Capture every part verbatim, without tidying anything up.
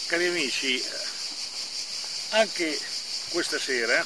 Cari amici, anche questa sera,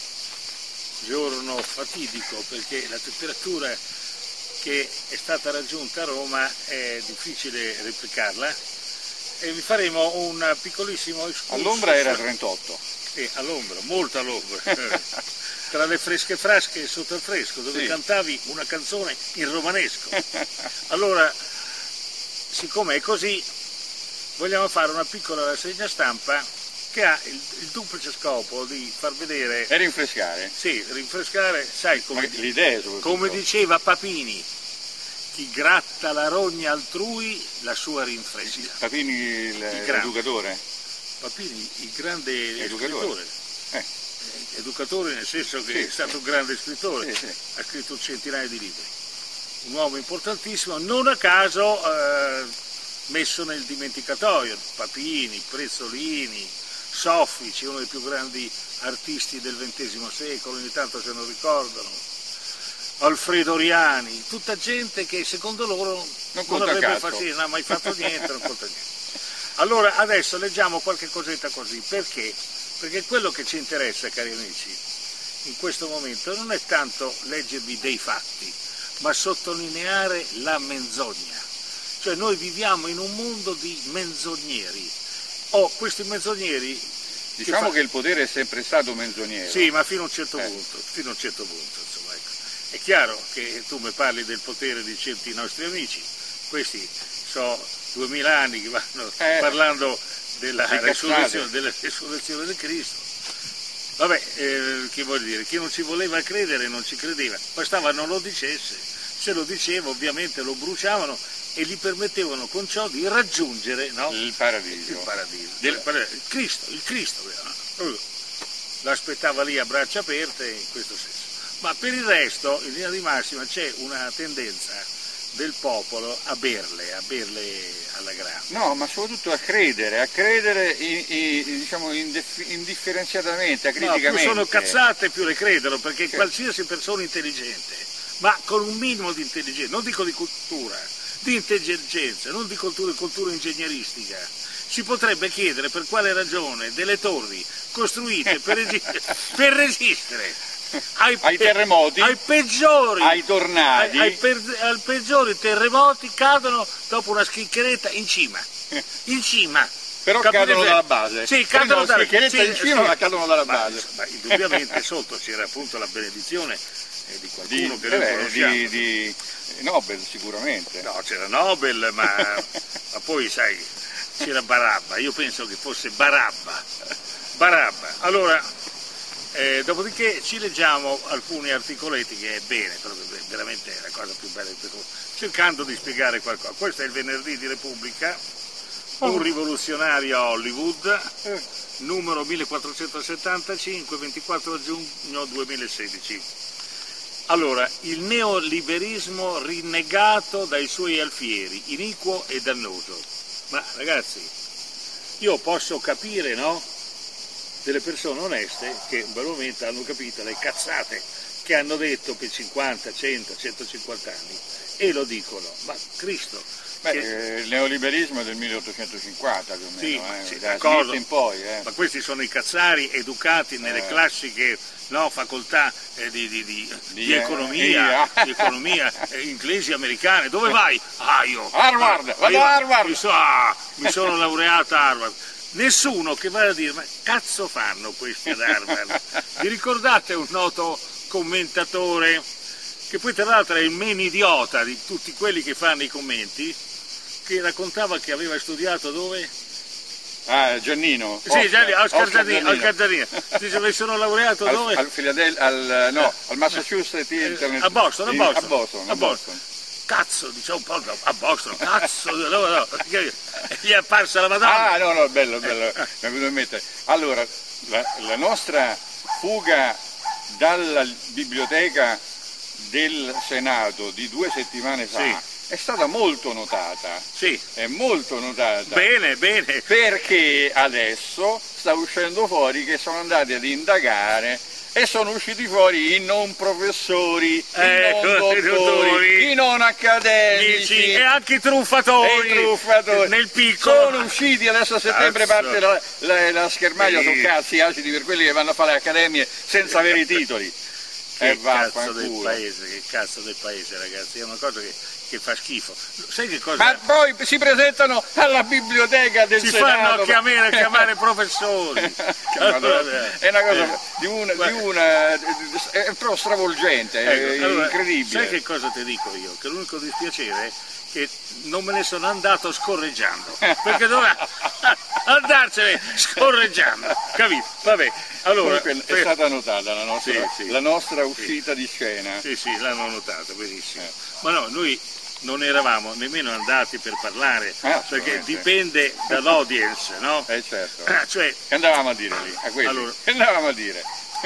giorno fatidico perché la temperatura che è stata raggiunta a Roma è difficile replicarla, e vi faremo un piccolissimo escursus. All'ombra era trentotto. Sì, all'ombra, molto all'ombra. Tra le fresche frasche e sotto il fresco, dove sì. Cantavi una canzone in romanesco. Allora, siccome è così, vogliamo fare una piccola rassegna stampa che ha il, il duplice scopo di far vedere... E rinfrescare. Sì, rinfrescare, sai come, l'idea, come diceva Papini, chi gratta la rogna altrui, la sua rinfresca. Papini l'educatore? Papini, il grande educatore. Eh. Educatore nel senso che sì, è stato sì. un grande scrittore, sì, sì. ha scritto centinaia di libri. Un uomo importantissimo, non a caso eh, messo nel dimenticatoio. Papini, Prezzolini, Soffici, uno dei più grandi artisti del ventesimo secolo, ogni tanto se non ricordano, Alfredo Riani, tutta gente che secondo loro non, non avrebbe fatto, non ha mai fatto niente, non conta niente. Allora adesso leggiamo qualche cosetta così, perché? Perché quello che ci interessa, cari amici, in questo momento non è tanto leggervi dei fatti, ma sottolineare la menzogna. Cioè noi viviamo in un mondo di menzogneri. Oh, questi menzogneri... Diciamo che, che il potere è sempre stato menzognero. Sì, ma fino a un certo eh. punto, fino a un certo punto, insomma, ecco. È chiaro che tu mi parli del potere di certi nostri amici, questi sono duemila anni che vanno eh. parlando della resurrezione, della resurrezione di Cristo. Vabbè, eh, che vuol dire? Chi non ci voleva credere non ci credeva, bastava non lo dicesse, se lo diceva ovviamente lo bruciavano e gli permettevano con ciò di raggiungere, no? il paradiso. Il paradiso. Del... Il Cristo, il Cristo, l'aspettava lì a braccia aperte in questo senso. Ma per il resto, in linea di massima, c'è una tendenza del popolo a berle, a berle alla grande. No, ma soprattutto a credere, a credere in, in, diciamo indifferenziatamente, acriticamente. No, più sono cazzate più le credono, perché sì. Qualsiasi persona intelligente, ma con un minimo di intelligenza, non dico di cultura, di intelligenza, non di cultura, cultura ingegneristica, si potrebbe chiedere per quale ragione delle torri costruite per, resistere, per resistere Ai, ai terremoti, ai peggiori, ai tornadi, ai, ai, per, ai peggiori terremoti cadono dopo una schiccheretta in cima, in cima. Però Capite cadono bene? dalla base. Sì, cadono dalla schiccheretta sì, in cima, sì. ma cadono dalla ma, base. Ma indubbiamente sotto c'era appunto la benedizione eh, di qualcuno di, che noi conosciamo. Di, di Nobel sicuramente. No, c'era Nobel, ma, ma poi sai, c'era Barabba, io penso che fosse Barabba. Barabba. Allora, Eh, dopodiché ci leggiamo alcuni articoletti che è bene, proprio veramente è la cosa più bella di tutto, cercando di spiegare qualcosa. Questo è il venerdì di Repubblica, un rivoluzionario a Hollywood, numero millequattrocentosettantacinque, ventiquattro giugno duemilasedici. Allora, il neoliberismo rinnegato dai suoi alfieri, iniquo e dannoso. Ma ragazzi, io posso capire, no? Delle persone oneste che in quel momento hanno capito le cazzate che hanno detto per cinquanta, cento, centocinquanta anni e lo dicono, ma Cristo... Beh, che... il neoliberismo è del milleottocentocinquanta più o meno, sì, eh, sì, da Smith in poi. Eh. Ma questi sono i cazzari educati nelle eh. classiche no, facoltà eh, di, di, di, di, di economia, di economia eh, inglesi, americane. Dove vai? Ah, io... Harvard, ah, vado io, a Harvard! Mi, so, ah, mi sono laureato a Harvard. Nessuno che va a dire, ma cazzo fanno questi ad Harvard? Vi ricordate un noto commentatore, che poi tra l'altro è il meno idiota di tutti quelli che fanno i commenti, che raccontava che aveva studiato dove? Ah, Giannino. Sì, Oscar, Giannino, Oscar, Oscar Giannino, Oscar Giannino. Dice, mi sono laureato al, dove? Al, Philadelphia, al, no, al Massachusetts Internet. A Boston, a Boston. A Boston. A Boston. Cazzo, diciamo un po' a Boston, cazzo, no, no, gli è apparsa la Madonna. Ah, no, no, bello, bello, mi è venuto in mente. Allora, la, la nostra fuga dalla biblioteca del Senato di due settimane fa sì. è stata molto notata. Sì. È molto notata. Bene, bene. Perché adesso sta uscendo fuori che sono andati ad indagare e sono usciti fuori i non professori, ecco, i non dottori, dottori, i non accademici e anche i truffatori, e i truffatori nel piccolo. Sono usciti, adesso a settembre Cazzo. parte la, la, la schermaglia, Sì. sono cazzi acidi per quelli che vanno a fare le accademie senza avere i titoli. Che E cazzo del vaffanculo. paese, che cazzo del paese, ragazzi, è una cosa che, che fa schifo. Sai che cosa? Ma poi si presentano alla biblioteca del si Senato. fanno chiamare, chiamare professori. Allora, è una cosa di una, di una è proprio stravolgente, è Ecco, allora, incredibile. sai che cosa ti dico io? Che l'unico dispiacere è che non me ne sono andato scorreggiando, perché doveva andarcene scorreggiando, capito? Vabbè, allora Comunque è per... stata notata la nostra, Sì, sì. la nostra uscita di scena. Sì, sì, l'hanno notato, benissimo. Eh. Ma no, noi non eravamo nemmeno andati per parlare, Ah, perché assolutamente. dipende dall'audience, no? Eh certo. Ah, cioè, Che andavamo a dire lì? A quelli? Allora. Che andavamo a dire?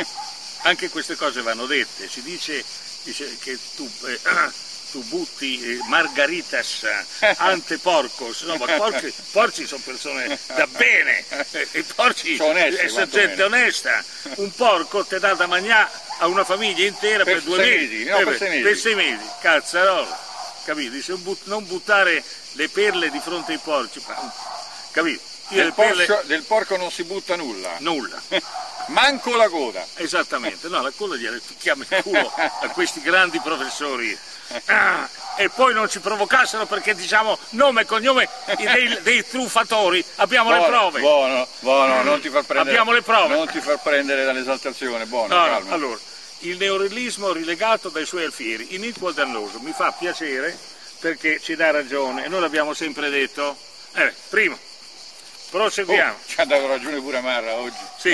anche queste cose vanno dette, si dice, dice che tu, eh, tu butti eh, margaritas ante porcos, no, ma porci, porci sono persone da bene, eh, i porci Sono onesti, è gente quantomeno. onesta, un porco ti dà da mangiare a una famiglia intera per, Per due sei mesi, mesi, no, Eh, per sei mesi. per sei mesi, cazzarola, capito? Dice, but- non buttare le perle di fronte ai porci, ma- capito? Io Del, le perle, porco, del porco non si butta nulla, nulla. manco la coda. Esattamente, no, la coda gliela picchiamo il culo a questi grandi professori. Ah, e poi non ci provocassero perché diciamo nome e cognome dei, dei truffatori, abbiamo Buono, le prove. buono, buono, non ti far prendere, Abbiamo le prove. non ti far prendere dall'esaltazione, buono, No, no, calmo. allora, il neorealismo rilegato dai suoi alfieri, iniquo e dannoso, mi fa piacere perché ci dà ragione e noi l'abbiamo sempre detto. Eh, primo, proseguiamo. Oh, ci ha dato ragione pure Marra oggi. Sì.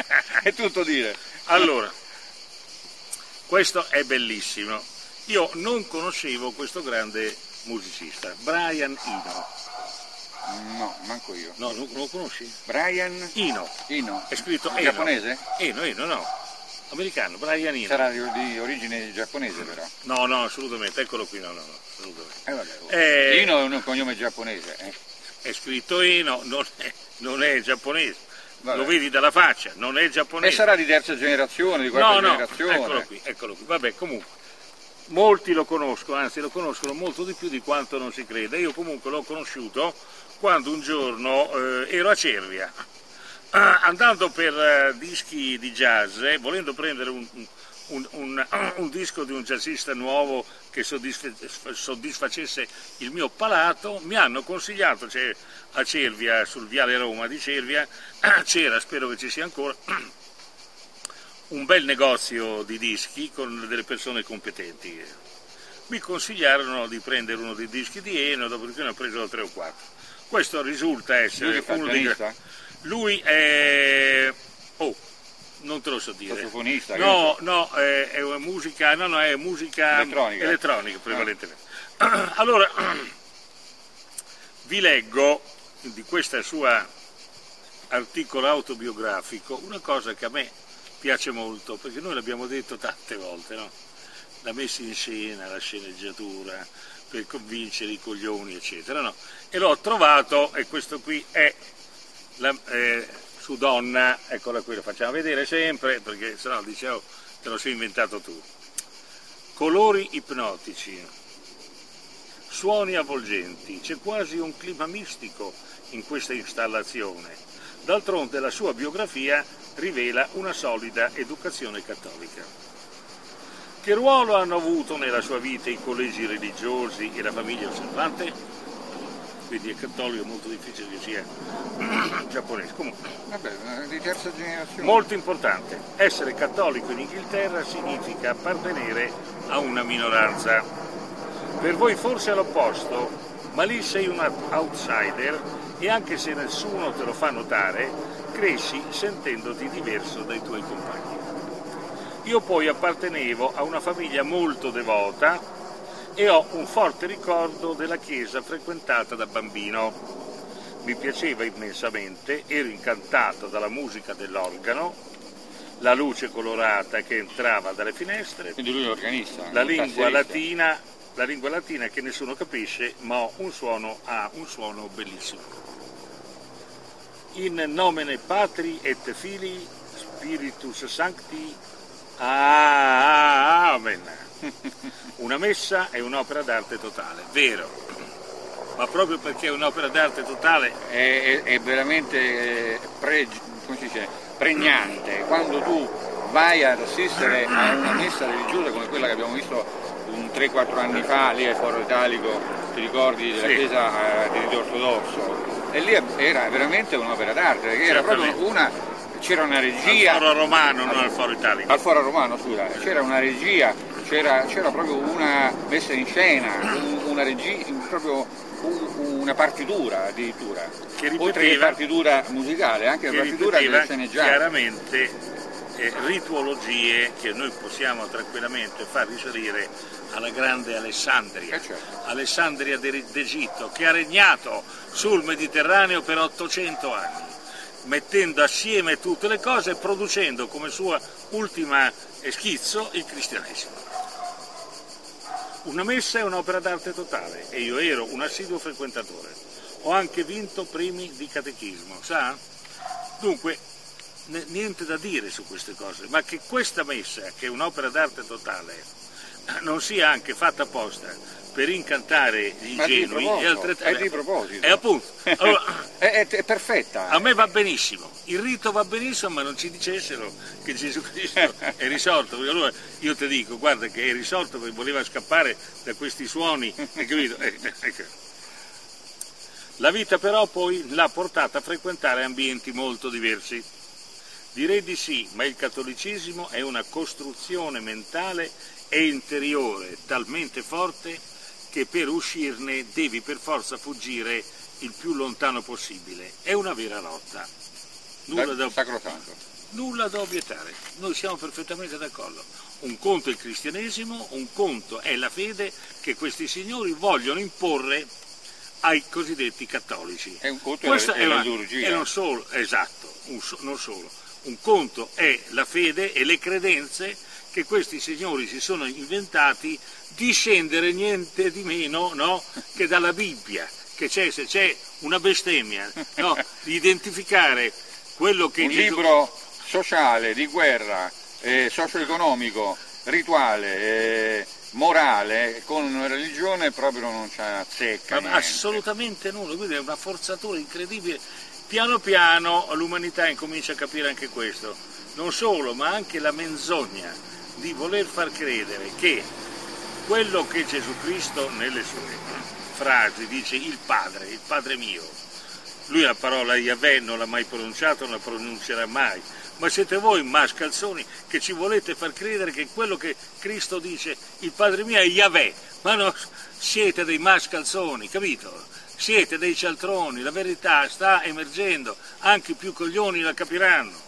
È tutto dire. Allora, questo è bellissimo. Io non conoscevo questo grande musicista, Brian Eno. No, manco io. No, non non lo conosci? Brian Eno. Eno. È scritto Eno. Giapponese? Eno, Eno, no. Americano, Brian Eno. Sarà di, di origine giapponese però. No, no, assolutamente, eccolo qui, no, no, no, assolutamente. Eh, vabbè, oh. Eh, Eno è un cognome giapponese. Eh. È scritto Eno, non è, non è giapponese. Vabbè. Lo vedi dalla faccia, non è E giapponese. sarà di terza generazione, di quarta No, no, generazione. eccolo qui, eccolo qui. Vabbè, comunque. Molti lo conoscono, anzi lo conoscono molto di più di quanto non si creda. Io comunque l'ho conosciuto quando un giorno eh, ero a Cervia, ah, andando per eh, dischi di jazz, eh, volendo prendere un, un, un, un disco di un jazzista nuovo che soddisfe, soddisfacesse il mio palato, mi hanno consigliato, cioè, a Cervia, sul viale Roma di Cervia, c'era, spero che ci sia ancora, un bel negozio di dischi con delle persone competenti. Mi consigliarono di prendere uno dei dischi di Eno, dopodiché ne ho preso tre o quattro. Questo risulta essere Lui che fa il uno dei... pianista? Lui è... oh, non te lo so dire. Sassofonista? No, no, è, è una musica, no, no, è musica Elettronica. elettronica prevalentemente. Allora, vi leggo di questa sua articolo autobiografico una cosa che a me piace molto, perché noi l'abbiamo detto tante volte, no? La messa in scena, la sceneggiatura, per convincere i coglioni, eccetera, no? E l'ho trovato, e questo qui è la, eh, su Donna, eccola qui, lo facciamo vedere sempre, perché sennò dicevo, te lo sei inventato tu. Colori ipnotici, suoni avvolgenti, c'è quasi un clima mistico in questa installazione. D'altronde la sua biografia rivela una solida educazione cattolica. Che ruolo hanno avuto nella sua vita i collegi religiosi e la famiglia osservante? Quindi è cattolico, è molto difficile che sia giapponese. Comunque, Vabbè, di terza generazione. molto importante, essere cattolico in Inghilterra significa appartenere a una minoranza. Per voi forse è l'opposto, ma lì sei un outsider e anche se nessuno te lo fa notare, cresci sentendoti diverso dai tuoi compagni. Io poi appartenevo a una famiglia molto devota e ho un forte ricordo della chiesa frequentata da bambino. Mi piaceva immensamente, ero incantato dalla musica dell'organo, la luce colorata che entrava dalle finestre, Quindi lui è organista. la un lingua tastierista. latina, la lingua latina che nessuno capisce, ma un suono, ha un suono bellissimo. In nomine Patri et Filii Spiritus Sancti. Ah, ah, amen. Una messa è un'opera d'arte totale, vero, ma proprio perché è un'opera d'arte totale è, è, è veramente pre, come si dice, pregnante. Quando tu vai ad assistere a una messa religiosa come quella che abbiamo visto un tre quattro anni fa lì al Foro Italico, ti ricordi, della sì. chiesa di rito ortodosso, e lì era veramente un'opera d'arte, perché era proprio una, c'era una regia. Al Foro Romano, non al Foro Italico. Al Foro Romano, scusa, c'era una regia, c'era proprio una messa in scena, una regia, proprio un, una partitura addirittura, che ripeteva, oltre che partitura musicale, anche la partitura delle sceneggiate. Chiaramente eh, rituologie che noi possiamo tranquillamente far risalire alla grande Alessandria, eh certo. Alessandria d'Egitto, che ha regnato sul Mediterraneo per ottocento anni, mettendo assieme tutte le cose e producendo come sua ultima schizzo il cristianesimo. Una messa è un'opera d'arte totale e io ero un assiduo frequentatore. Ho anche vinto premi di catechismo, sa? Dunque, niente da dire su queste cose, ma che questa messa, che è un'opera d'arte totale, non sia anche fatta apposta per incantare gli ma ingenui è altrettanto. È di proposito. È appunto. Allora, è, è, è perfetta. A me va benissimo, il rito va benissimo, ma non ci dicessero che Gesù Cristo è risorto. Allora io ti dico, guarda che è risorto perché voleva scappare da questi suoni, hai capito? Eh, eh, La vita però poi l'ha portata a frequentare ambienti molto diversi. Direi di sì, ma il cattolicesimo è una costruzione mentale e interiore talmente forte che per uscirne devi per forza fuggire il più lontano possibile. È una vera lotta. Nulla da, sacrosanto. Nulla da obiettare, noi siamo perfettamente d'accordo. Un conto è il cristianesimo, un conto è la fede che questi signori vogliono imporre ai cosiddetti cattolici. È un conto Questa è la liturgia. E non solo, esatto, un, non solo. Un conto è la fede e le credenze che questi signori si sono inventati, discendere niente di meno, no, che dalla Bibbia, che c'è, se c'è una bestemmia, no, di identificare quello che... Un Gesù... libro sociale, di guerra, eh, socio-economico, rituale, eh, morale, con religione proprio non c'è azzecca. Assolutamente nulla, quindi è una forzatura incredibile. Piano piano l'umanità incomincia a capire anche questo, non solo, ma anche la menzogna di voler far credere che quello che Gesù Cristo nelle sue frasi dice il Padre, il Padre mio, lui la parola Yahweh non l'ha mai pronunciata, non la pronuncerà mai, ma siete voi mascalzoni che ci volete far credere che quello che Cristo dice il Padre mio è Yahweh, ma no, siete dei mascalzoni, capito? Siete dei cialtroni, la verità sta emergendo, anche i più coglioni la capiranno.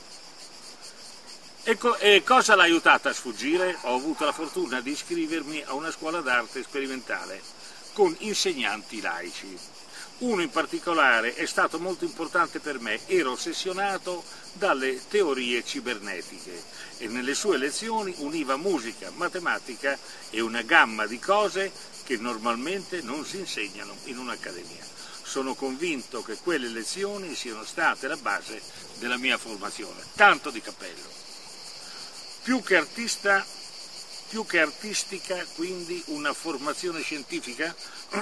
E, co e cosa l'ha aiutata a sfuggire? Ho avuto la fortuna di iscrivermi a una scuola d'arte sperimentale con insegnanti laici. Uno in particolare è stato molto importante per me, ero ossessionato dalle teorie cibernetiche e nelle sue lezioni univa musica, matematica e una gamma di cose che normalmente non si insegnano in un'accademia. Sono convinto che quelle lezioni siano state la base della mia formazione, tanto di cappello. Più che artista, più che artistica, quindi una formazione scientifica?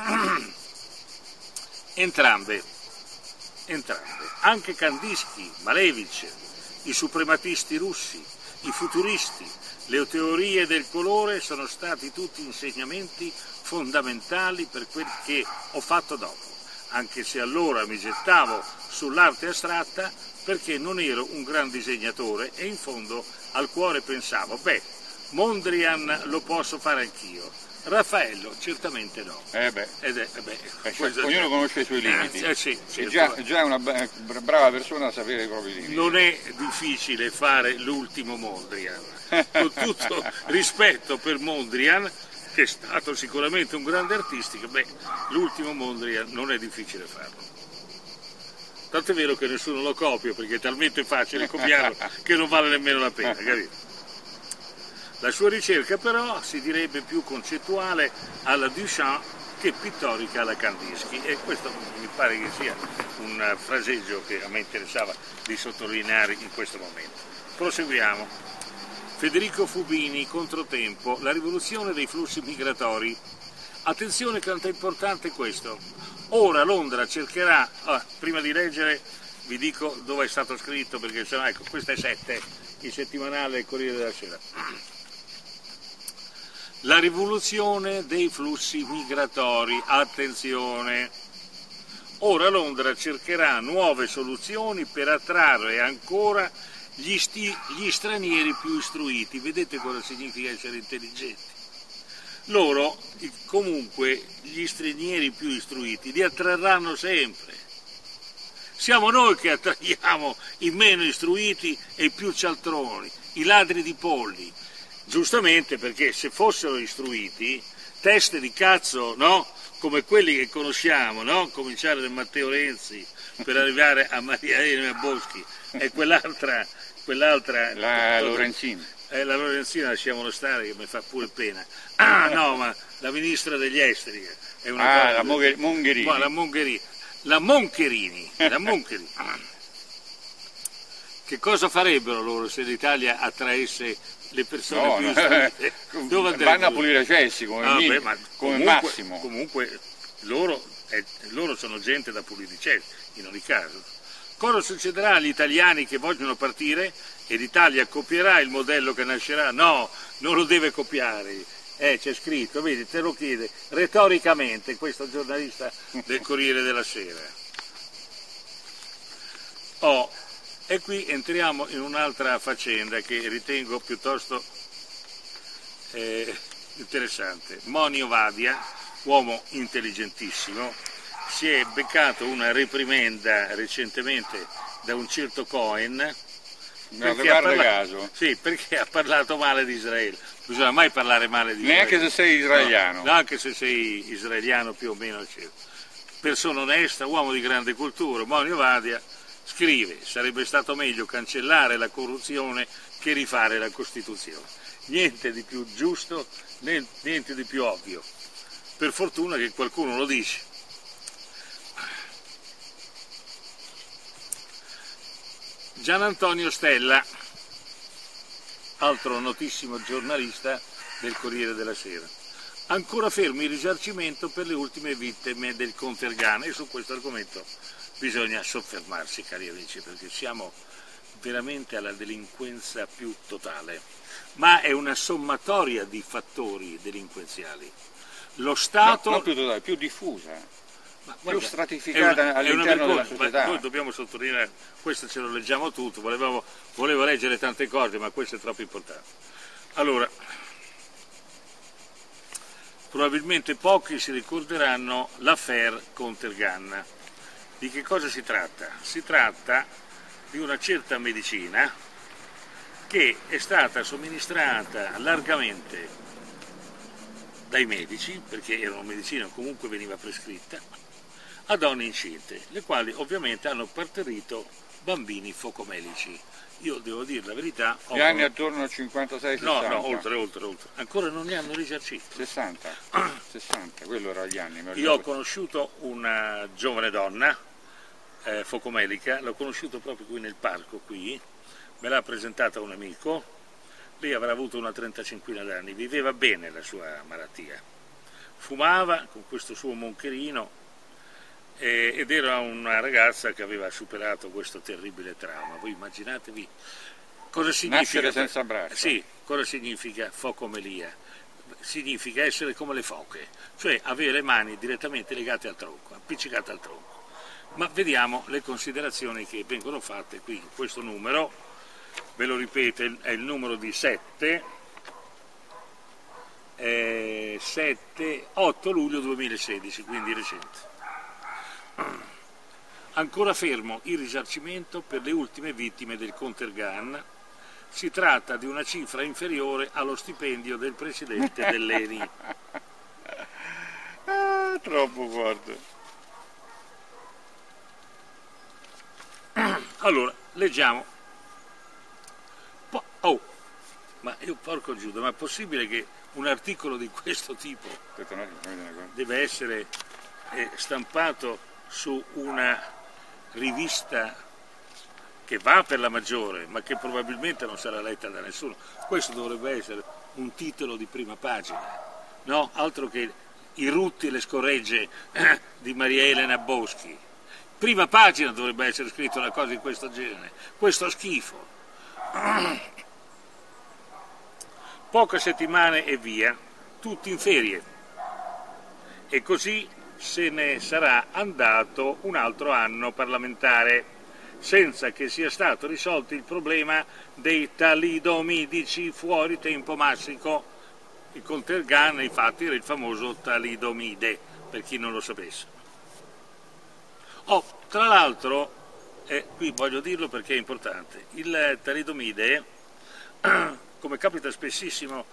Entrambe, entrambe. Anche Kandinsky, Malevich, i suprematisti russi, i futuristi, le teorie del colore sono stati tutti insegnamenti fondamentali per quel che ho fatto dopo, anche se allora mi gettavo sull'arte astratta perché non ero un gran disegnatore e in fondo al cuore pensavo, beh, Mondrian lo posso fare anch'io, Raffaello certamente no. Eh beh, Ed è, eh beh, eh, cioè, ognuno conosce i suoi limiti, eh, sì, sì, è già, già è una brava persona a sapere i propri limiti. Non è difficile fare l'ultimo Mondrian, con tutto rispetto per Mondrian, che è stato sicuramente un grande artistico, beh, l'ultimo Mondrian non è difficile farlo. Tanto è vero che nessuno lo copia perché è talmente facile copiarlo che non vale nemmeno la pena, capito? La sua ricerca però si direbbe più concettuale alla Duchamp che pittorica alla Kandinsky e questo mi pare che sia un fraseggio che a me interessava di sottolineare in questo momento. Proseguiamo. Federico Fubini, Controtempo, la rivoluzione dei flussi migratori. Attenzione, quanto è importante questo. Ora Londra cercherà, ah, prima di leggere vi dico dove è stato scritto, perché sennò, ecco, questo è sette, il settimanale del Corriere della Sera. La rivoluzione dei flussi migratori, attenzione. Ora Londra cercherà nuove soluzioni per attrarre ancora gli, sti, gli stranieri più istruiti. Vedete cosa significa essere intelligenti? Loro, comunque, gli stranieri più istruiti li attrarranno sempre. Siamo noi che attraiamo i meno istruiti e i più cialtroni, i ladri di polli. Giustamente, perché se fossero istruiti, teste di cazzo, no? Come quelli che conosciamo, no? Cominciare da Matteo Renzi per arrivare a Maria Elena Boschi e quell'altra, quell'altra la Lorenzina. Eh, la Lorenzina lasciamolo stare, che mi fa pure pena. Ah no, ma la ministra degli esteri è una ah, cosa, la Mogher- Mongherini. Ma la Mongherini, la Moncherini, la Moncherini. Che cosa farebbero loro se l'Italia attraesse le persone no, più no, istruite? Dove vanno a pulire cessi come, ah, minimo, beh, ma come comunque, massimo. Comunque loro, eh, loro sono gente da pulire i cessi, in ogni caso. Cosa succederà agli italiani che vogliono partire e l'Italia copierà il modello che nascerà? No, non lo deve copiare. Eh, c'è scritto, vedi, te lo chiede retoricamente questo giornalista del Corriere della Sera. Oh, e qui entriamo in un'altra faccenda che ritengo piuttosto eh, interessante. Monio Vadia, uomo intelligentissimo, si è beccato una reprimenda recentemente da un certo Cohen perché ha, parlato, sì, perché ha parlato male di Israele. Bisogna mai parlare male di Israele. Neanche se sei israeliano. No, anche se sei israeliano più o meno. Persona onesta, uomo di grande cultura, Monio Vadia scrive: sarebbe stato meglio cancellare la corruzione che rifare la Costituzione. Niente di più giusto, niente di più ovvio. Per fortuna che qualcuno lo dice. Gian Antonio Stella, altro notissimo giornalista del Corriere della Sera. Ancora fermo il risarcimento per le ultime vittime del Contergan, e su questo argomento bisogna soffermarsi, cari amici, perché siamo veramente alla delinquenza più totale, ma è una sommatoria di fattori delinquenziali. Lo Stato... No, non più totale, più diffusa. Ma più guarda, stratificata all'interno della società. Noi dobbiamo sottolineare, questo ce lo leggiamo tutto, volevo, volevo leggere tante cose, ma questo è troppo importante. Allora, probabilmente pochi si ricorderanno l'affaire Contergan. Di che cosa si tratta? Si tratta di una certa medicina che è stata somministrata largamente dai medici, perché era una medicina che comunque veniva prescritta, a donne incinte, le quali ovviamente hanno partorito bambini focomelici. Io devo dire la verità... Gli ho... anni attorno al cinquantasei sessanta? No, no, oltre, oltre, oltre. Ancora non ne hanno risarcito. sessanta, sessanta, quello era gli anni. Io ho conosciuto una giovane donna, eh, focomelica, l'ho conosciuto proprio qui nel parco, qui, me l'ha presentata un amico, lei avrà avuto una trentacinquina d'anni, viveva bene la sua malattia, fumava con questo suo moncherino, ed era una ragazza che aveva superato questo terribile trauma. Voi immaginatevi cosa significa nascere senza braccia. Sì, cosa significa focomelia? Significa essere come le foche, cioè avere le mani direttamente legate al tronco, appiccicate al tronco. Ma vediamo le considerazioni che vengono fatte qui in questo numero, ve lo ripeto, è il numero di sette, eh, sette, otto luglio duemilasedici, quindi recente. Ancora fermo il risarcimento per le ultime vittime del Contergan. Si tratta di una cifra inferiore allo stipendio del presidente dell'E N I. Ah, troppo forte. Allora, leggiamo. Po oh, ma io porco Giuda, ma è possibile che un articolo di questo tipo deve essere eh, stampato su una rivista che va per la maggiore, ma che probabilmente non sarà letta da nessuno. Questo dovrebbe essere un titolo di prima pagina, no? Altro che i rutti e le scorregge di Maria Elena Boschi. Prima pagina dovrebbe essere scritto una cosa di questo genere, questo schifo. Poche settimane e via, tutti in ferie. E così se ne sarà andato un altro anno parlamentare, senza che sia stato risolto il problema dei talidomidici fuori tempo massimo. Il Contergan, infatti, era il famoso talidomide, per chi non lo sapesse. Oh, tra l'altro, eh, qui voglio dirlo perché è importante, il talidomide, come capita spessissimo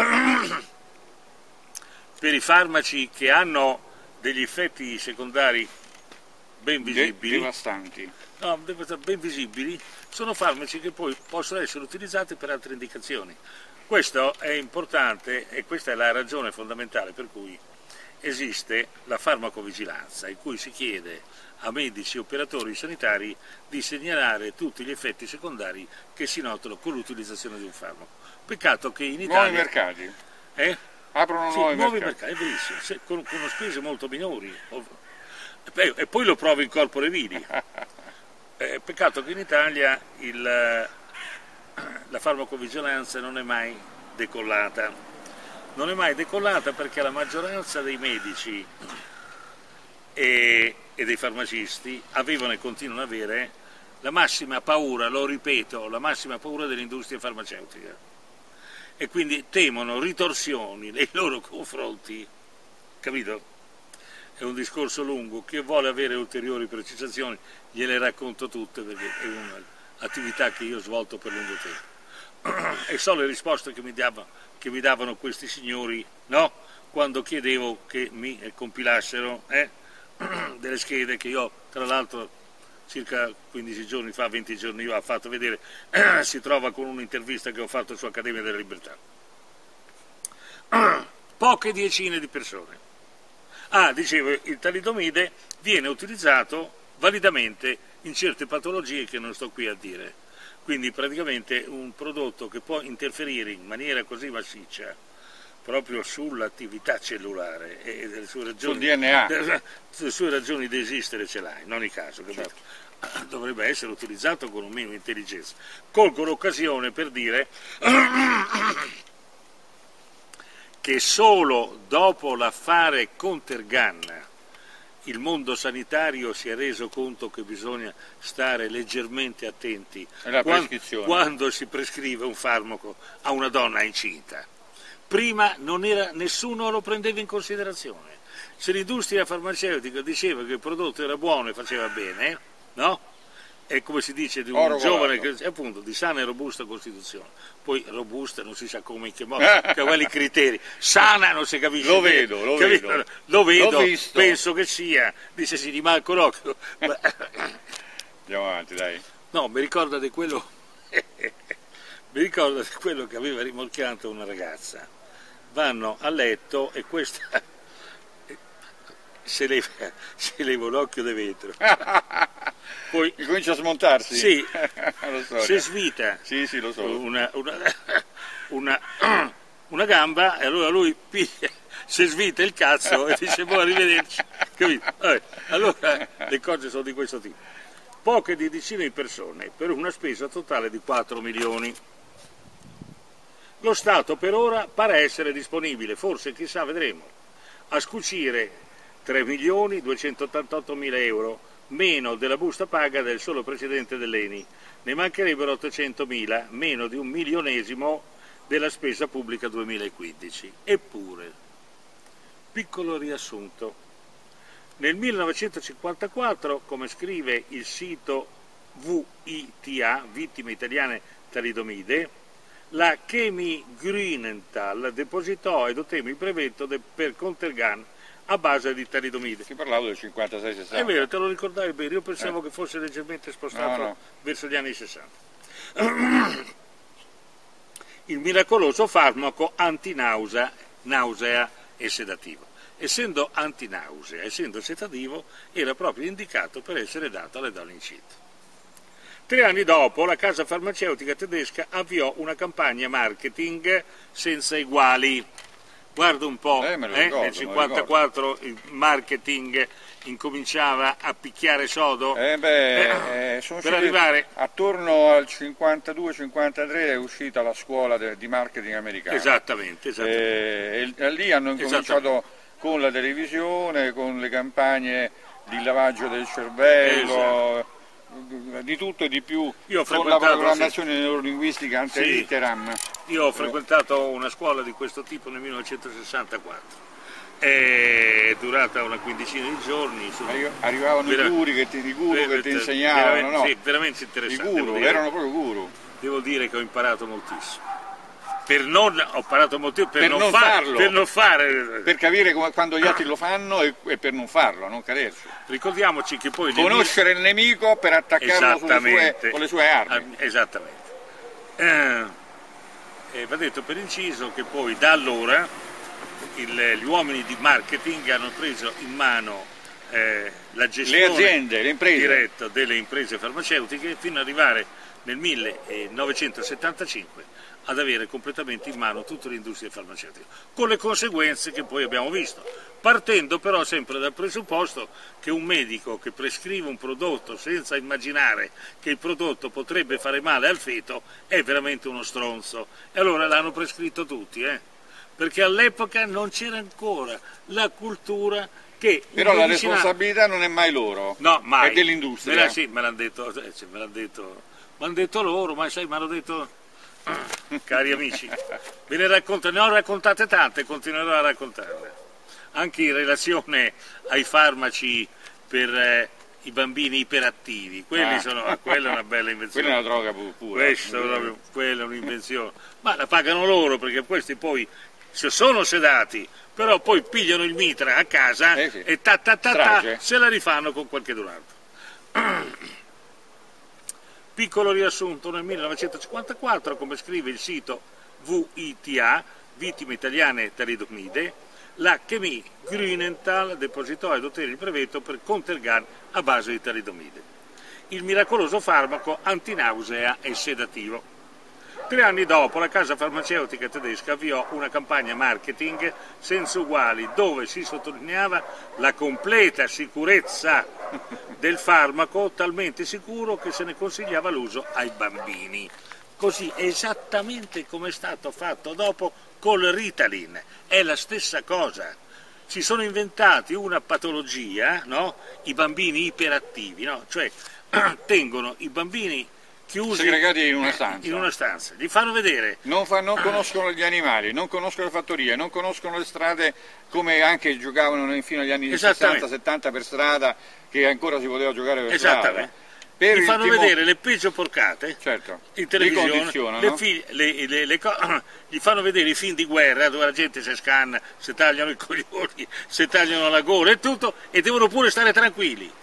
per i farmaci che hanno degli effetti secondari ben visibili, devastanti, no, ben visibili, sono farmaci che poi possono essere utilizzati per altre indicazioni. Questo è importante e questa è la ragione fondamentale per cui esiste la farmacovigilanza, in cui si chiede a medici e operatori sanitari di segnalare tutti gli effetti secondari che si notano con l'utilizzazione di un farmaco. Peccato che in Italia... Nuovi mercati. Eh? Aprono sì, nuovi, nuovi mercati. mercati, è verissimo, se, con, con spese molto minori. E, e poi lo provo in corpore vidi. Eh, peccato che in Italia il, la farmacovigilanza non è mai decollata. Non è mai decollata perché la maggioranza dei medici e, e dei farmacisti avevano e continuano ad avere la massima paura, lo ripeto, la massima paura dell'industria farmaceutica. E quindi temono ritorsioni nei loro confronti, capito? È un discorso lungo, chi vuole avere ulteriori precisazioni gliele racconto tutte perché è un'attività che io ho svolto per lungo tempo. E so le risposte che mi davano, che mi davano questi signori, no? Quando chiedevo che mi compilassero eh? delle schede che io, tra l'altro, circa quindici giorni fa, venti giorni fa, ho fatto vedere, eh, si trova con un'intervista che ho fatto su Accademia della Libertà. Poche decine di persone. Ah, dicevo, il talidomide viene utilizzato validamente in certe patologie che non sto qui a dire. Quindi praticamente un prodotto che può interferire in maniera così massiccia proprio sull'attività cellulare e delle sue ragioni, sul D N A. Le sue ragioni di esistere ce l'ha, in ogni caso, capito? Certo. Dovrebbe essere utilizzato con un minimo di intelligenza. Colgo l'occasione per dire che solo dopo l'affare Contergan il mondo sanitario si è reso conto che bisogna stare leggermente attenti quando, quando si prescrive un farmaco a una donna incinta. Prima non era, nessuno lo prendeva in considerazione. Se l'industria farmaceutica diceva che il prodotto era buono e faceva bene, no? È come si dice di un Oro giovane che, appunto, di sana e robusta costituzione. Poi robusta non si sa come, in che modo, che quali criteri. Sana non si capisce. Lo vedo, lo capito? vedo. Lo vedo, penso che sia. Dice si rimanco l'occhio. Andiamo avanti, dai. No, mi ricorda di quello mi ricorda di quello che aveva rimorchiato una ragazza. Vanno a letto e questa se leva, se leva l'occhio di vetro. Poi comincia a smontarsi. Sì, lo so, si svita sì, sì, lo so. una, una, una, una gamba e allora lui piglia, si svita il cazzo e dice buon arrivederci. Capito? Vabbè, allora le cose sono di questo tipo. Poche di decine di persone per una spesa totale di quattro milioni. Lo Stato per ora pare essere disponibile, forse chissà vedremo, a scucire tre milioni duecentottantottomila euro, meno della busta paga del solo presidente dell'E N I. Ne mancherebbero ottocentomila, meno di un milionesimo della spesa pubblica duemilaquindici. Eppure, piccolo riassunto, nel millenovecentocinquantaquattro, come scrive il sito V I T A, Vittime Italiane Talidomide, la Chemi Grünenthal depositò ed ottenne il brevetto per Contergan a base di talidomide. Ti parlavo del cinquantasei sessanta. È vero, te lo ricordavi bene, io pensavo eh. che fosse leggermente spostato no, no. verso gli anni sessanta. Il miracoloso farmaco antinausea, nausea e sedativo. Essendo antinausea, essendo sedativo, era proprio indicato per essere dato alle donne incinte. Tre anni dopo la casa farmaceutica tedesca avviò una campagna marketing senza eguali. Guarda un po', eh, me lo eh, ricordo, nel cinquantaquattro il marketing incominciava a picchiare sodo, eh beh, eh, sono per arrivare attorno al cinquantadue cinquantatré è uscita la scuola de, di marketing americana. Esattamente, esattamente. Eh, e, e lì hanno incominciato con la televisione, con le campagne di lavaggio del cervello, esatto, di tutto e di più. Io ho con la programmazione sì. neurolinguistica ante sì. litteram. Io ho frequentato una scuola di questo tipo nel millenovecentosessantaquattro. È durata una quindicina di giorni. Arrivavano i guru che ti, i guru che ti insegnavano, veramente, no? Sì, veramente interessante. I guru, erano proprio guru. Devo dire che ho imparato moltissimo. Per non, ho imparato moltissimo per, per non, non far, farlo, per non fare. Per capire come, quando gli altri lo fanno e, e per non farlo, non caderci. Ricordiamoci che poi. Conoscere il nemico per attaccarlo sulle sue, con le sue armi. Esattamente. Eh, eh, va detto per inciso che poi da allora il, gli uomini di marketing hanno preso in mano eh, la gestione le aziende, le imprese. diretta delle imprese farmaceutiche fino ad arrivare nel millenovecentosettantacinque ad avere completamente in mano tutta l'industria farmaceutica, con le conseguenze che poi abbiamo visto, partendo però sempre dal presupposto che un medico che prescrive un prodotto senza immaginare che il prodotto potrebbe fare male al feto è veramente uno stronzo, e allora l'hanno prescritto tutti, eh? Perché all'epoca non c'era ancora la cultura che... Però la responsabilità non è mai loro, no, mai. È dell'industria. Me la, sì, me l'hanno detto, eh, me l'hanno detto, m'hanno detto loro, ma sai, mi hanno detto... Cari amici, ve ne racconto, ne ho raccontate tante e continuerò a raccontarle, anche in relazione ai farmaci per eh, i bambini iperattivi. Quelli ah. sono, quella è una bella invenzione. Quella è una droga pura. Questo, quella è un'invenzione, ma la pagano loro perché questi poi se sono sedati, però poi pigliano il mitra a casa eh sì. e ta ta ta ta se la rifanno con qualche altro. Piccolo riassunto, nel millenovecentocinquantaquattro, come scrive il sito V I T A, Vittime Italiane Talidomide, la Chemie Grünenthal depositò ed ottenne il brevetto per Contergan a base di talidomide, il miracoloso farmaco antinausea e sedativo. Tre anni dopo la casa farmaceutica tedesca avviò una campagna marketing senza uguali dove si sottolineava la completa sicurezza del farmaco, talmente sicuro che se ne consigliava l'uso ai bambini. Così esattamente come è stato fatto dopo col Ritalin, è la stessa cosa. Si sono inventati una patologia, no? I bambini iperattivi, no? Cioè tengono i bambini chiusi segregati in una stanza, in una stanza. Gli fanno vedere. Non, fa, non conoscono gli animali, non conoscono le fattorie, non conoscono le strade, come anche giocavano fino agli anni sessanta settanta per strada, che ancora si poteva giocare per strada. Per gli fanno timo... vedere le peggio porcate, certo, in televisione, le figlie, le, le, le, gli fanno vedere i film di guerra dove la gente si scanna, si tagliano i coglioni, si tagliano la gola e tutto, e devono pure stare tranquilli.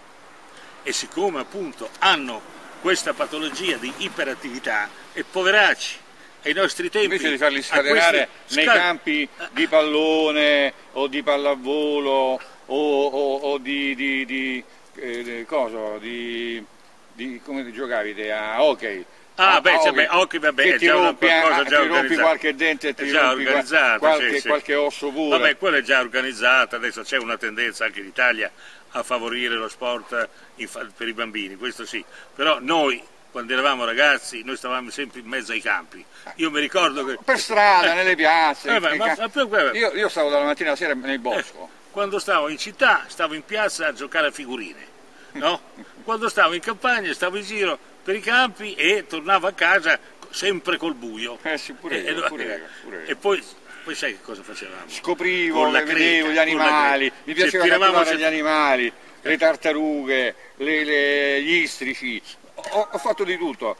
E siccome appunto hanno questa patologia di iperattività, e poveracci, ai nostri tempi, invece di farli scatenare nei scal... campi di pallone o di pallavolo o, o, o di, di, di, eh, cosa, di, di come ti giocavi te, a hockey. Ah, a, beh, a cioè, hockey, beh, hockey, vabbè, che è ti già rompi, una cosa già ti rompi qualche dente e ti rompi qualche, sì, sì. qualche osso pure. Vabbè, quella è già organizzata, adesso c'è una tendenza anche in Italia a favorire lo sport per i bambini, questo sì, però noi quando eravamo ragazzi noi stavamo sempre in mezzo ai campi, io mi ricordo che... Per strada, eh, nelle piazze, eh, ma, ma, ma, io, io stavo dalla mattina alla sera nel bosco. Eh, quando stavo in città stavo in piazza a giocare a figurine, no? Quando stavo in campagna stavo in giro per i campi e tornavo a casa sempre col buio. Eh sì, pure e, io, e, pure io, pure io. E poi... Poi sai che cosa facevamo? Scoprivo, vedevo gli animali, mi piaceva catturare gli animali, le tartarughe, le, le, gli istrici, ho, ho fatto di tutto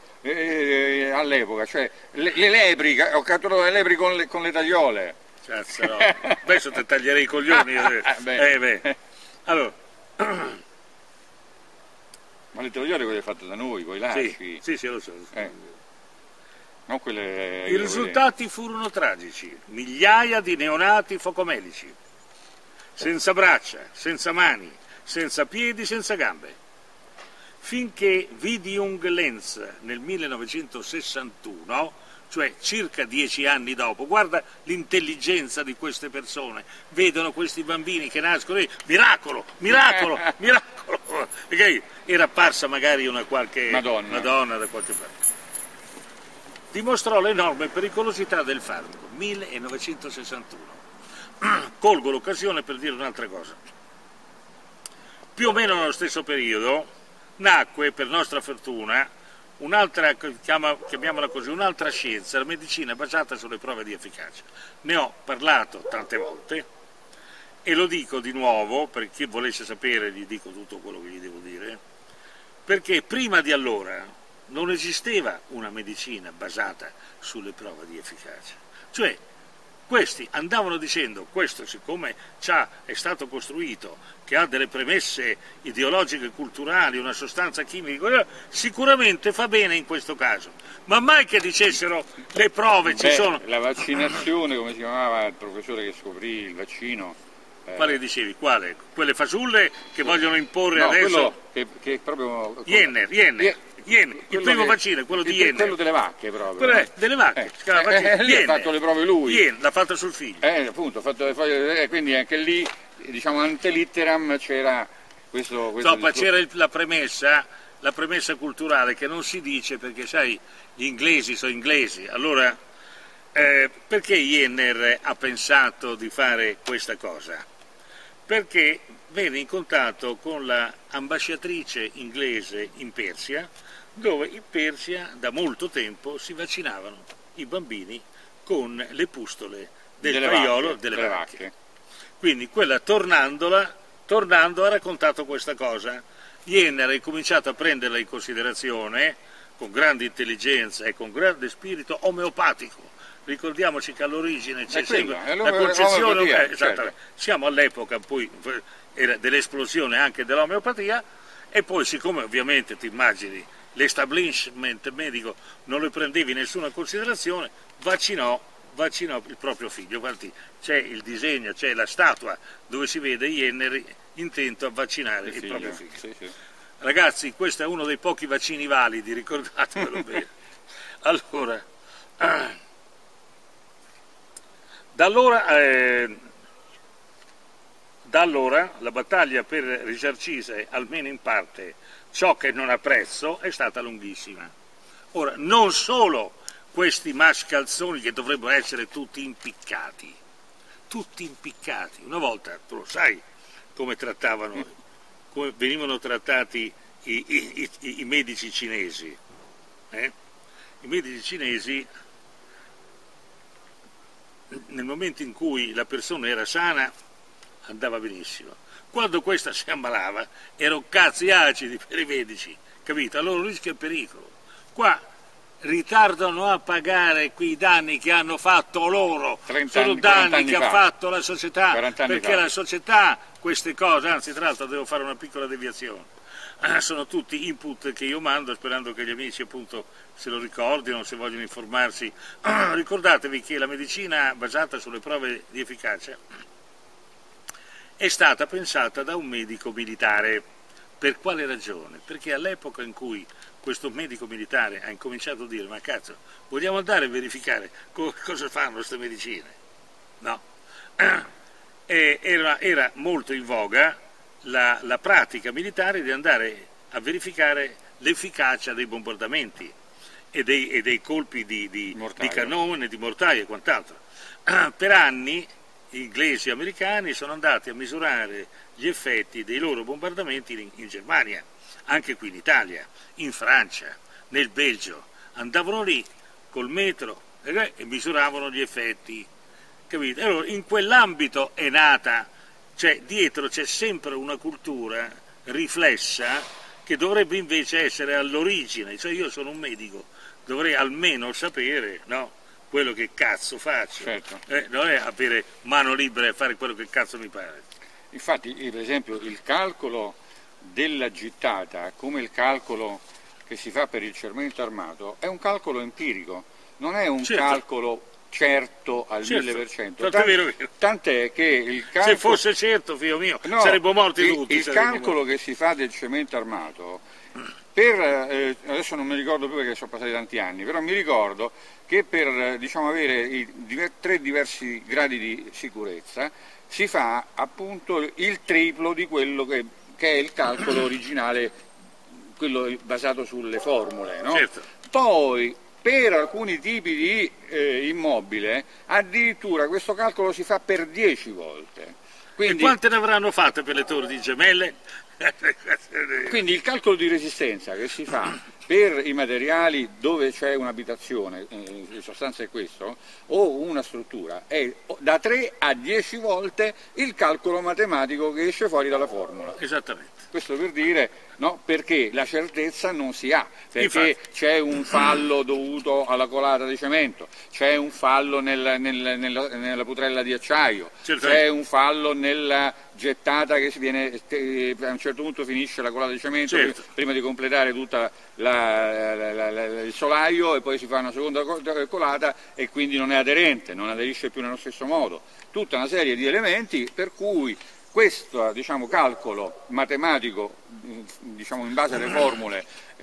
eh, all'epoca, cioè le, le lepri, ho catturato le lepri con le, con le tagliole. Cazzo no, adesso ti taglierei i coglioni. beh. Eh, beh. Allora. Ma le tagliole quelle fatte da noi, con i lacci. Sì, sì, sì, lo so. Eh. Non quelle... I risultati furono tragici, migliaia di neonati focomelici, senza braccia, senza mani, senza piedi, senza gambe. finché Vidjung Lenz nel millenovecentosessantuno, cioè circa dieci anni dopo, guarda l'intelligenza di queste persone, vedono questi bambini che nascono e miracolo, miracolo, miracolo, perché era apparsa magari una qualche Madonna, Madonna da qualche parte. Dimostrò l'enorme pericolosità del farmaco, millenovecentosessantuno. Colgo l'occasione per dire un'altra cosa. Più o meno nello stesso periodo nacque, per nostra fortuna, un'altra, chiamiamola così, un'altra scienza, la medicina basata sulle prove di efficacia. Ne ho parlato tante volte e lo dico di nuovo, per chi volesse sapere gli dico tutto quello che gli devo dire, perché prima di allora non esisteva una medicina basata sulle prove di efficacia. Cioè, questi andavano dicendo, questo siccome è stato costruito, che ha delle premesse ideologiche e culturali, una sostanza chimica, sicuramente fa bene in questo caso. Ma mai che dicessero le prove ci Beh, sono... La vaccinazione, come si chiamava il professore che scoprì il vaccino? Eh... Quale dicevi? Quale? Quelle fasulle che vogliono imporre no, adesso? Quello che, che proprio... Jenner, Jenner. Jenner, il primo che, vaccino è quello di Jenner. Quello delle vacche proprio. Quello è, delle vacche. Eh, si chiama eh, eh, lì ha fatto le prove lui. Jenner, l'ha fatta sul figlio. Eh, appunto, ha fatto le prove, eh, quindi anche lì, diciamo, ante litteram c'era questo... questo no, ma c'era la premessa, la premessa culturale che non si dice perché, sai, gli inglesi sono inglesi. Allora, eh, perché Jenner ha pensato di fare questa cosa? Perché venne in contatto con la ambasciatrice inglese in Persia, dove in Persia da molto tempo si vaccinavano i bambini con le pustole del delle paiolo vacche, delle, delle vacche. vacche. Quindi quella tornandola, tornando ha raccontato questa cosa. Jenner ha cominciato a prenderla in considerazione con grande intelligenza e con grande spirito omeopatico. Ricordiamoci che all'origine c'è sempre la concezione, eh, certo. Siamo all'epoca poi dell'esplosione anche dell'omeopatia e poi siccome ovviamente ti immagini l'establishment medico non lo prendevi in nessuna considerazione, vaccinò, vaccinò il proprio figlio. C'è il disegno, c'è la statua dove si vede Jenner intento a vaccinare il, il figlio. proprio figlio. Sì, sì. Ragazzi, questo è uno dei pochi vaccini validi, ricordatevelo bene. Allora, ah, da allora, eh, da allora la battaglia per risarcire almeno in parte ciò che non ha prezzo è stata lunghissima. Ora, non solo questi mascalzoni che dovrebbero essere tutti impiccati, tutti impiccati. Una volta, tu lo sai come trattavano, come venivano trattati i, i, i, i medici cinesi. Eh? I medici cinesi, nel momento in cui la persona era sana, andava benissimo. Quando questa si ammalava, erano cazzi acidi per i medici, capito? Allora rischia il pericolo. Qua ritardano a pagare quei danni che hanno fatto loro, sono anni, danni che fa. ha fatto la società, perché fa. la società queste cose, anzi tra l'altro devo fare una piccola deviazione, ah, sono tutti input che io mando sperando che gli amici appunto se lo ricordino, se vogliono informarsi. Ah, ricordatevi che la medicina basata sulle prove di efficacia è stata pensata da un medico militare. Per quale ragione? Perché all'epoca in cui questo medico militare ha incominciato a dire ma cazzo, vogliamo andare a verificare co cosa fanno queste medicine? No. E era, era molto in voga la, la pratica militare di andare a verificare l'efficacia dei bombardamenti e dei, e dei colpi di, di, di cannone, di mortaie e quant'altro. Per anni gli inglesi e americani sono andati a misurare gli effetti dei loro bombardamenti in, in Germania, anche qui in Italia, in Francia, nel Belgio. Andavano lì col metro e misuravano gli effetti. Capite? Allora, in quell'ambito è nata, cioè dietro c'è sempre una cultura riflessa che dovrebbe invece essere all'origine. Cioè io sono un medico, dovrei almeno sapere, no? Quello che cazzo faccio, certo. eh, non è avere mano libera e fare quello che cazzo mi pare. Infatti, per esempio, il calcolo della gittata, come il calcolo che si fa per il cermento armato, è un calcolo empirico, non è un certo. calcolo certo al certo. mille per cento. Tant- vero, vero. Tant'è che il calcolo... Se fosse certo, figlio mio, no, saremmo morti il, tutti. Il calcolo morti. che si fa del cemento armato per, eh, adesso non mi ricordo più perché sono passati tanti anni, però mi ricordo che per diciamo, avere i diver, tre diversi gradi di sicurezza si fa appunto il triplo di quello che, che è il calcolo originale, quello basato sulle formule, no? Certo. Poi per alcuni tipi di eh, immobile addirittura questo calcolo si fa per dieci volte. Quindi, e quante ne avranno fatte per le torri di gemelle? Quindi il calcolo di resistenza che si fa per i materiali dove c'è un'abitazione, in sostanza è questo, o una struttura, è da tre a dieci volte il calcolo matematico che esce fuori dalla formula. Esattamente. Questo per dire, no, perché la certezza non si ha, perché c'è un fallo dovuto alla colata di cemento, c'è un fallo nel, nel, nella, nella putrella di acciaio, c'è un fallo nella gettata che si viene, che a un certo punto finisce la colata di cemento, certo, prima di completare tutta la, la, la, la, il solaio, e poi si fa una seconda colata e quindi non è aderente, non aderisce più nello stesso modo. Tutta una serie di elementi per cui questo diciamo, calcolo matematico, diciamo, in base alle formule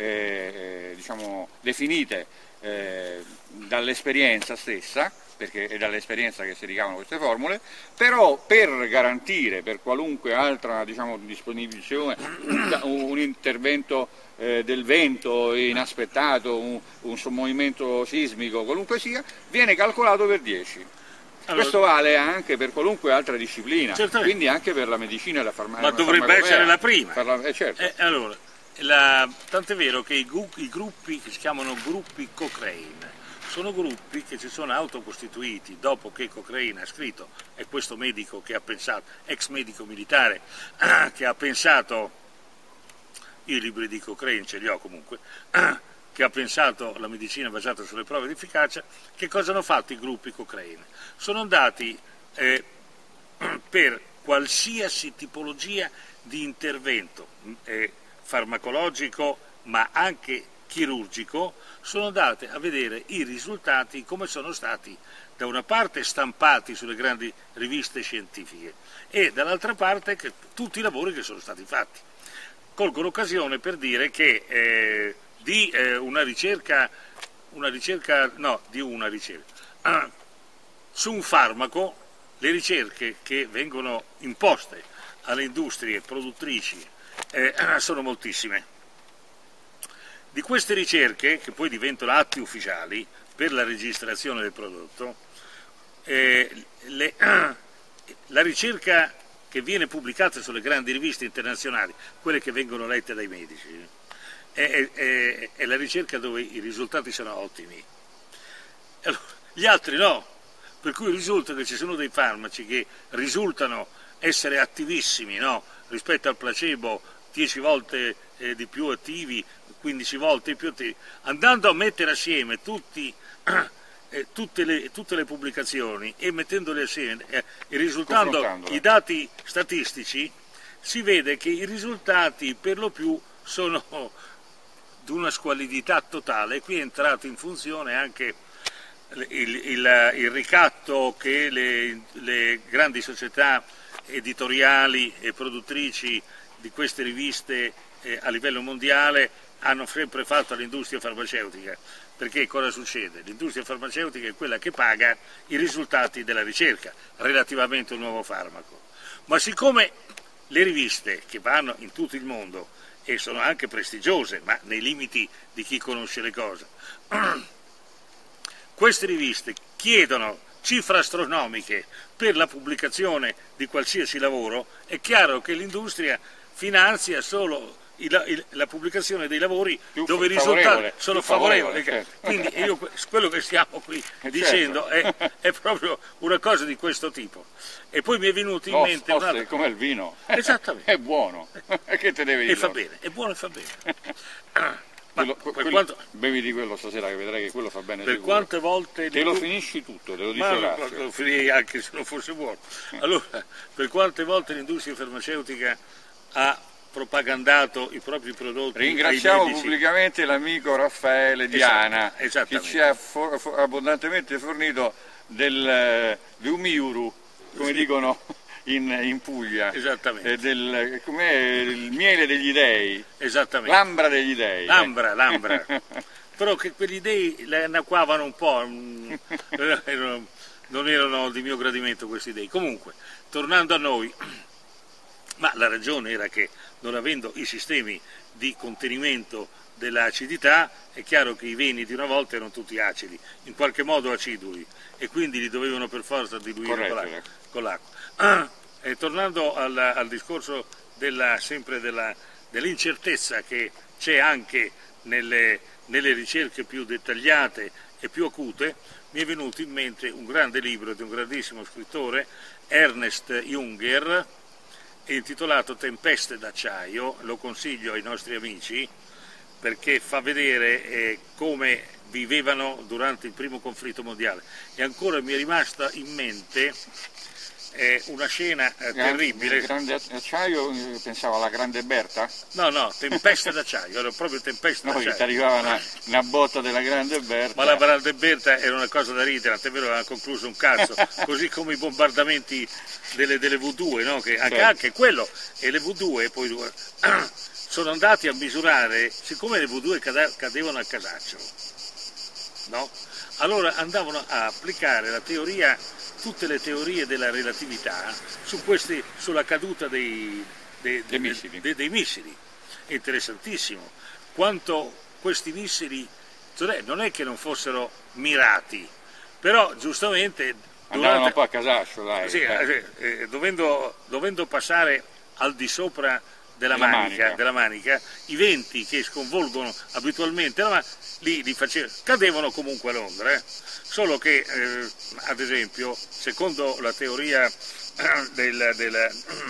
eh, diciamo, definite eh, dall'esperienza stessa, perché è dall'esperienza che si ricavano queste formule, però per garantire per qualunque altra diciamo, disponibilità, un, un intervento eh, del vento inaspettato, un, un sommovimento sismico, qualunque sia, viene calcolato per dieci. Allora, questo vale anche per qualunque altra disciplina, certamente, quindi anche per la medicina e la farmacia. Ma dovrebbe essere la prima. La, eh, certo. eh, allora, la, tant'è vero che i, i gruppi che si chiamano gruppi Cochrane sono gruppi che si sono autocostituiti dopo che Cochrane ha scritto, è questo medico che ha pensato, ex medico militare, che ha pensato, io i libri di Cochrane ce li ho comunque, che ha pensato la medicina basata sulle prove di efficacia. Che cosa hanno fatto i gruppi Cochrane? Sono andati eh, per qualsiasi tipologia di intervento eh, farmacologico ma anche chirurgico, sono andate a vedere i risultati come sono stati da una parte stampati sulle grandi riviste scientifiche e dall'altra parte che, tutti i lavori che sono stati fatti. Colgo l'occasione per dire che eh, di eh, una ricerca, una ricerca, no, di una ricerca, ah, su un farmaco, le ricerche che vengono imposte alle industrie produttrici eh, sono moltissime. Di queste ricerche, che poi diventano atti ufficiali per la registrazione del prodotto, eh, le, la ricerca che viene pubblicata sulle grandi riviste internazionali, quelle che vengono lette dai medici, è, è, è la ricerca dove i risultati sono ottimi. Allora, gli altri no, per cui risulta che ci sono dei farmaci che risultano essere attivissimi, no? Rispetto al placebo, dieci volte eh, di più attivi, quindici volte più attivi. Andando a mettere assieme tutti, eh, tutte, le, tutte le pubblicazioni e mettendole assieme eh, e risultando i dati statistici, si vede che i risultati per lo più sono di una squallidità totale. Qui è entrato in funzione anche il, il, il ricatto che le, le grandi società editoriali e produttrici di queste riviste eh, a livello mondiale hanno sempre fatto all'industria farmaceutica, perché cosa succede? L'industria farmaceutica è quella che paga i risultati della ricerca relativamente a un nuovo farmaco, ma siccome le riviste che vanno in tutto il mondo e sono anche prestigiose, ma nei limiti di chi conosce le cose, queste riviste chiedono cifre astronomiche per la pubblicazione di qualsiasi lavoro, è chiaro che l'industria finanzia solo il, il, la pubblicazione dei lavori più dove i risultati sono favorevoli. Certo. Quindi io, quello che stiamo qui dicendo certo. è, è proprio una cosa di questo tipo. E poi mi è venuto in Os, mente... Oste, una... come il vino. Esattamente. È buono. Che te deve dire? E fa bene, è buono e fa bene. Ma quello, per quello, quanto... bevi di quello stasera, che vedrai che quello fa bene per sicuro. Quante volte te lo tu... finisci tutto, te lo dice Orazio. Lo finirei anche se non fosse buono. Allora, per quante volte l'industria farmaceutica ha propagandato i propri prodotti? Ringraziamo pubblicamente l'amico Raffaele Diana, che ci ha for abbondantemente fornito del, di un miuru, come sì. dicono in, in Puglia. Esattamente. Eh, del, com'è, il miele degli dei. Esattamente. L'ambra degli dei. L'ambra, eh. l'ambra. Però che quegli dei le anacquavano un po', erano, non erano di mio gradimento questi dei. Comunque, tornando a noi, ma la ragione era che non avendo i sistemi di contenimento dell'acidità, è chiaro che i vini di una volta erano tutti acidi, in qualche modo aciduli, e quindi li dovevano per forza diluire con l'acqua. Ah, e tornando al, al discorso della, sempre della, dell'incertezza che c'è anche nelle, nelle ricerche più dettagliate e più acute, mi è venuto in mente un grande libro di un grandissimo scrittore, Ernest Junger, intitolato Tempeste d'acciaio. Lo consiglio ai nostri amici perché fa vedere eh, come vivevano durante il primo conflitto mondiale, e ancora mi è rimasta in mente eh, una scena eh, terribile. Grande acciaio, pensavo alla Grande Berta? No, no, Tempesta d'acciaio, era proprio Tempesta d'acciaio. No, ti arrivava una, una botta della Grande Berta. Ma la Grande Berta era una cosa da ridere, tant'è vero che aveva concluso un cazzo, così come i bombardamenti delle, delle V due, no? Che anche, certo. anche quello, e le V due poi sono andati a misurare, siccome le V due cadevano al casaccio, no? Allora andavano a applicare la teoria, tutte le teorie della relatività su questi, sulla caduta dei, dei, dei, missili. Dei, dei missili. È interessantissimo quanto questi missili, cioè, non è che non fossero mirati, però giustamente andavano durante, un po' a casaccio, dai. Sì, eh. Eh, dovendo, dovendo passare al di sopra della manica, manica. della manica, i venti che sconvolgono abitualmente la manica, lì li facevano, cadevano comunque a Londra, eh? Solo che eh, ad esempio, secondo la teoria eh, del, della,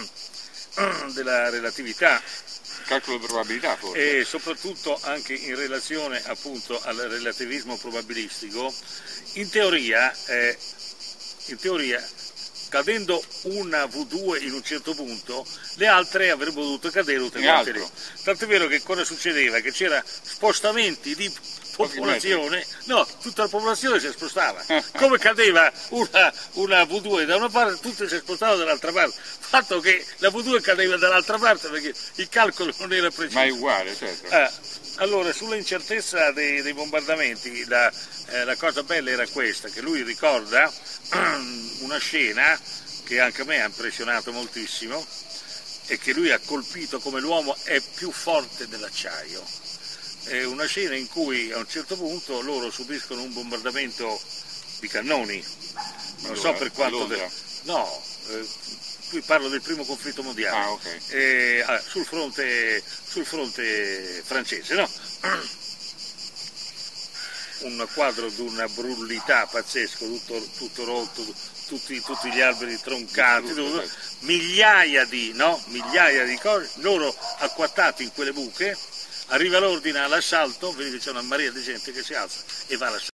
eh, della relatività, calcolo di probabilità forse, e soprattutto anche in relazione appunto al relativismo probabilistico, in teoria, eh, in teoria cadendo una V due in un certo punto, le altre avrebbero dovuto cadere tutte quante lì. Tant'è vero che cosa succedeva? Che c'era spostamenti di popolazione, no, tutta la popolazione si spostava. Come cadeva una, una V due da una parte, tutte si spostavano dall'altra parte. Fatto che la V due cadeva dall'altra parte perché il calcolo non era preciso. Ma è uguale, certo. Ah, allora, sull'incertezza dei, dei bombardamenti, la, eh, la cosa bella era questa, che lui ricorda una scena che anche a me ha impressionato moltissimo e che lui ha colpito come l'uomo è più forte dell'acciaio. È una scena in cui a un certo punto loro subiscono un bombardamento di cannoni, non allora, so per quanto... De... No, eh, qui parlo del primo conflitto mondiale, ah, okay. eh, ah, sul, fronte, sul fronte francese, no? Un quadro di una brullità pazzesco, tutto, tutto rotto, tutti, tutti gli alberi troncati, tutto, migliaia di, no? migliaia di cose, loro acquattati in quelle buche, arriva l'ordine all'assalto, vedi che c'è una marea di gente che si alza e va all'assalto.